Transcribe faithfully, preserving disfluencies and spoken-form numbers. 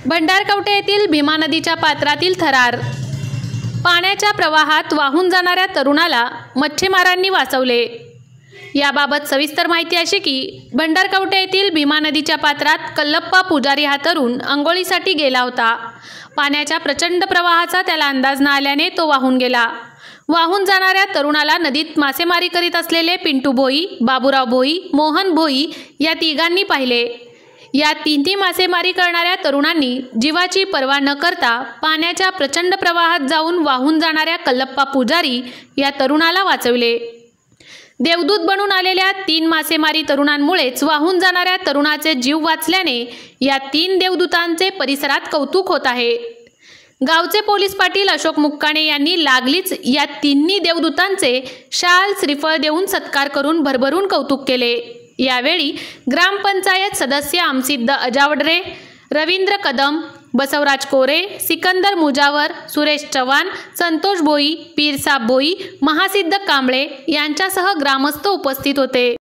भंडारकवटे येथील भीमा नदीच्या पात्रातील थरार पाण्याच्या प्रवाहात वाहून जाणाऱ्या तरुणाला मच्छीमारांनी वाचवले। याबाबत सविस्तर माहिती अशी की भंडारकवटे येथील भीमा नदीच्या पात्रात कल्लप्पा पुजारी हा तरुण अंघोळीसाठी गेला होता। पाण्याच्या प्रचंड प्रवाहाचा त्याला अंदाज न आल्याने तो वाहून गेला। वाहून जाणाऱ्या तरुणाला नदीत मासेमारी करीत असलेले पिंटू भोई, बाबूराव भोई, मोहन भोई या तिघांनी पाहिले। या तिन्ही मासेमारी करणाऱ्या तरुणांनी जीवाची पर्वा न करता पाण्याच्या प्रचंड प्रवाहात जाऊन वाहून जाणाऱ्या कल्लप्पा पुजारी या तरुणाला वाचवले। देवदूत बनून आलेल्या तीन मासेमारी तरुणांमुळेच वाहून जाणाऱ्या तरुणाचे जीव वाचल्याने या तीन देवदूतांचे परिसरात कौतुक होत आहे। गावचे पोलीस पाटील अशोक मुक्काणे यांनी लागलीच या तिन्ही देवदूतांचे शाल श्रीफळ देऊन सत्कार करून भरभरून कौतुक केले। यावेळी ग्रामपंचायत सदस्य आमसिद्ध अजावडरे, रवींद्र कदम, बसवराज कोरे, सिकंदर मुजावर, सुरेश चव्हाण, संतोष भोई, पीरसाब भोई, महासिद्ध कांबळे यांच्यासह ग्रामस्थ उपस्थित होते।